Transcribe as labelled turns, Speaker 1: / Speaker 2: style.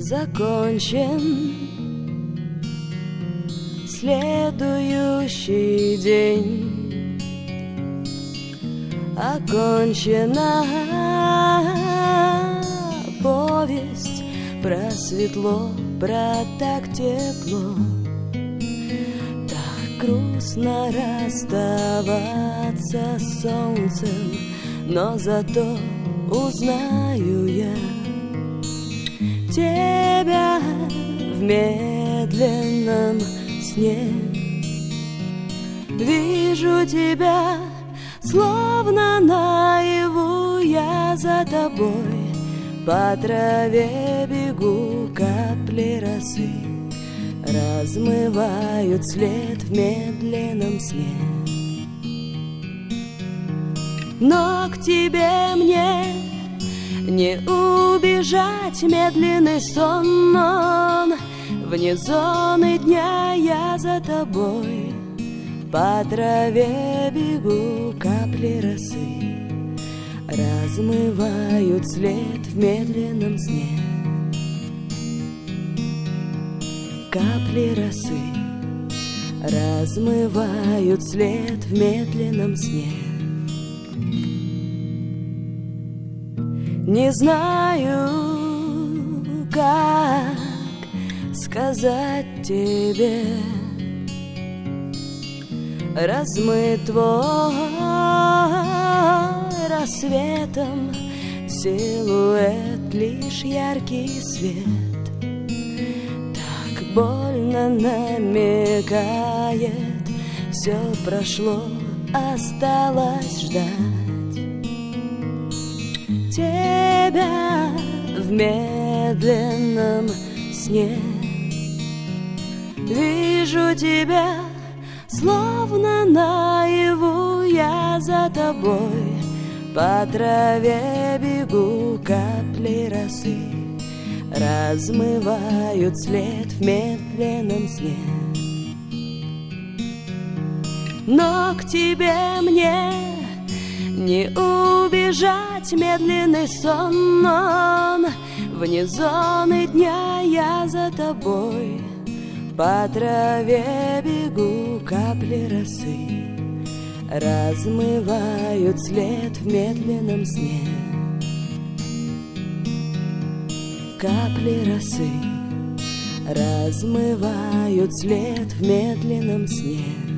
Speaker 1: закончен следующий день, окончена повесть про светло, про так тепло. Так грустно расставаться с солнцем, но зато узнаю я тебя в медленном сне. Вижу тебя, словно наяву, я за тобой по траве бегу, капли росы размывают след в медленном сне. Но к тебе мне не убежать, медленный сон, он вне зоны дня, я за тобой по траве бегу, капли росы размывают след в медленном сне. Капли росы размывают след в медленном сне. Не знаю, как сказать тебе, размыт твой рассветом силуэт, лишь яркий свет так больно намекает. Все прошло, осталось ждать тебя в медленном сне. Вижу тебя, словно наяву, я за тобой по траве бегу, капли росы размывают след в медленном сне. Но к тебе мне не убежать, медленный сон, он вне зоны дня, я за тобой по траве бегу, капли росы размывают след в медленном сне. Капли росы размывают след в медленном сне.